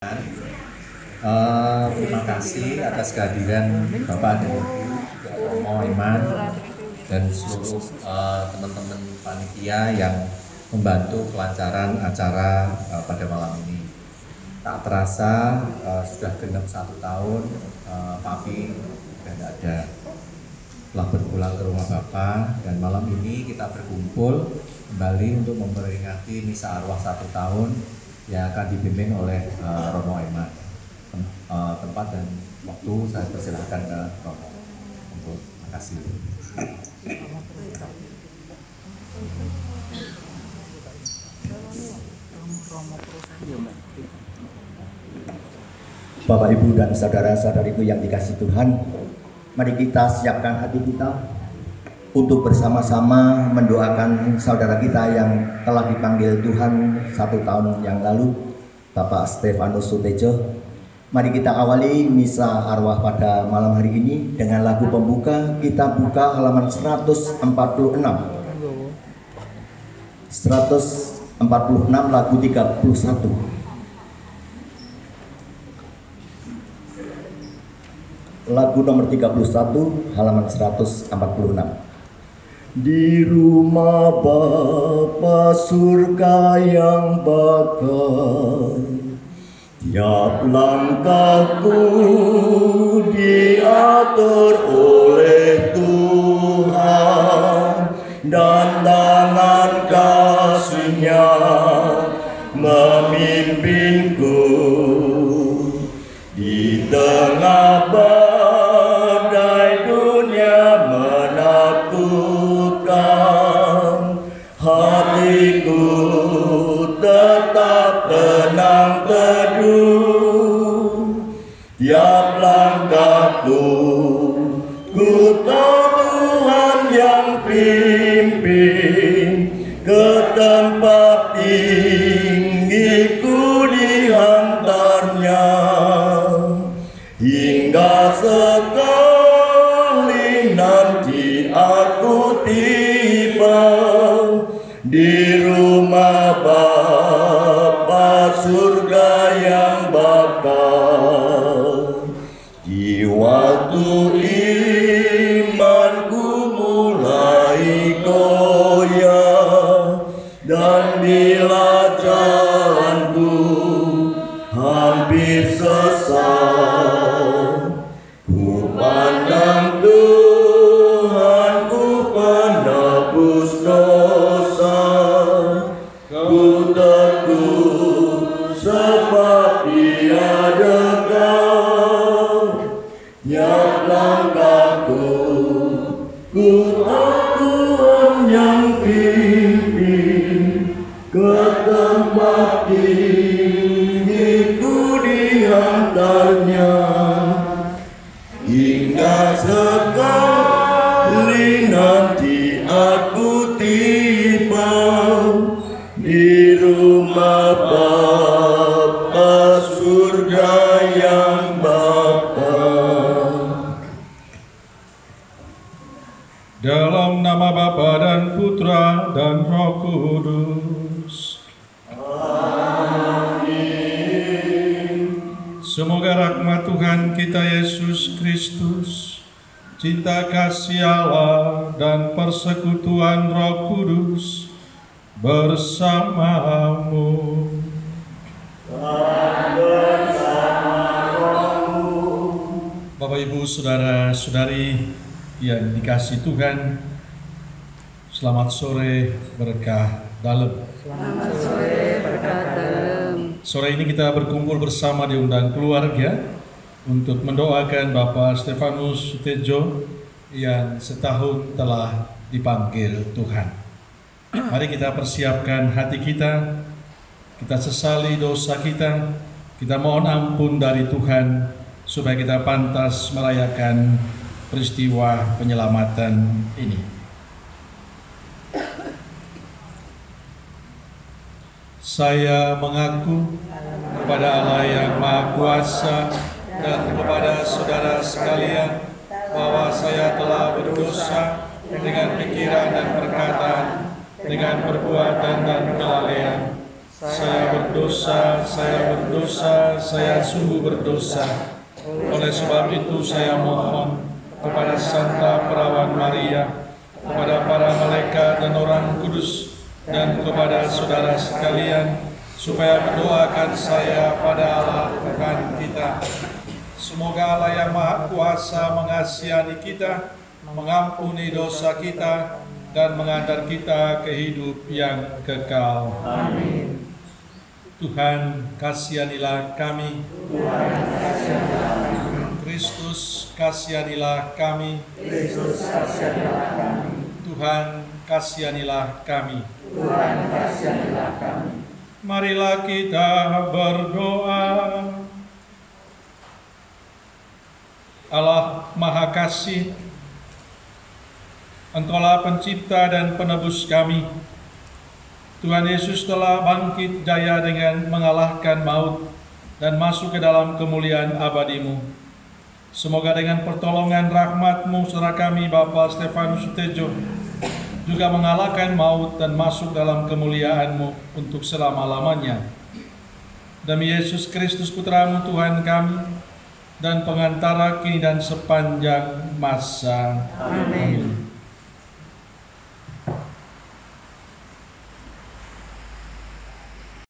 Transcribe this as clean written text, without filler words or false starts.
Terima kasih atas kehadiran Bapak dan Ibu, juga Romo Iman, dan seluruh teman-teman panitia yang membantu kelancaran acara pada malam ini. Tak terasa sudah genap 1 tahun Papi sudah tidak ada, telah berpulang ke rumah Bapak, dan malam ini kita berkumpul kembali untuk memperingati misa arwah 1 tahun yang akan dibimbing oleh Romo Iman. Tempat dan waktu saya persilahkan ke Romo untuk makasih. Bapak, Ibu, dan saudara-saudariku yang dikasihi Tuhan, mari kita siapkan hati kita untuk bersama-sama mendoakan saudara kita yang telah dipanggil Tuhan 1 tahun yang lalu, Bapak Stefanus Sutejo. Mari kita awali misa arwah pada malam hari ini dengan lagu pembuka. Kita buka halaman 146. 146 lagu 31. Lagu nomor 31 halaman 146. Di rumah Bapa surga yang bakal, tiap langkahku diatur oleh Tuhan, dan tangan kasih-Nya memimpinku di tengah badai dunia menakutkan. Hatiku tetap tenang teduh, tiap langkahku ku tahu Tuhan yang pimpin ke tempat tinggi ku dihantarnya, hingga sekali nanti aku tiba di rumah Bapa surga yang bakal. Di waktu imanku mulai goyah, dan bila jalanku hampir sesat, ku pandang Tuhan, ku penebus dosa, ku teguh sebab Dia dekat. Tiap langkahku ku tahu Tuhan yang pimpin ke tempat tinggi ku dihantarnya, hingga sekali nanti aku tiba di rumah Bapa surga yang bakal. Dalam nama Bapa dan Putra dan Roh Kudus. Amin. Semoga rahmat Tuhan kita Yesus Kristus, cinta kasih Allah, dan persekutuan Roh Kudus bersamamu. Bapak, Ibu, saudara-saudari yang dikasihi Tuhan, selamat sore berkah dalam. Selamat sore berkah dalam. Sore ini kita berkumpul bersama diundang keluarga untuk mendoakan Bapak Stefanus Sutejo yang setahun telah dipanggil Tuhan. Mari kita persiapkan hati kita, kita sesali dosa kita mohon ampun dari Tuhan supaya kita pantas merayakan peristiwa penyelamatan ini. Saya mengaku kepada Allah yang Maha Kuasa dan kepada saudara sekalian bahwa saya telah berdosa dengan pikiran dan perkataan, dengan perbuatan dan kelalaian, Saya berdosa, saya sungguh berdosa. Oleh sebab itu saya mohon kepada Santa Perawan Maria, kepada para malaikat dan orang kudus, dan kepada saudara sekalian, supaya mendoakan saya pada Allah Tuhan kita. Semoga Allah yang Maha Kuasa mengasihani kita, mengampuni dosa kita, dan mengantar kita ke hidup yang kekal. Amin. Tuhan, kasihanilah kami. Kristus, kasihanilah kami. Tuhan, kasihanilah kami. Marilah kita berdoa. Allah Maha Kasih, Engkaulah pencipta dan penebus kami. Tuhan Yesus telah bangkit jaya dengan mengalahkan maut dan masuk ke dalam kemuliaan abadi-Mu. Semoga dengan pertolongan rahmat-Mu, saudara kami Bapak Stefanus Sutejo juga mengalahkan maut dan masuk dalam kemuliaan-Mu untuk selama-lamanya. Demi Yesus Kristus Putra-Mu Tuhan kami, dan pengantara kini dan sepanjang masa. Amin.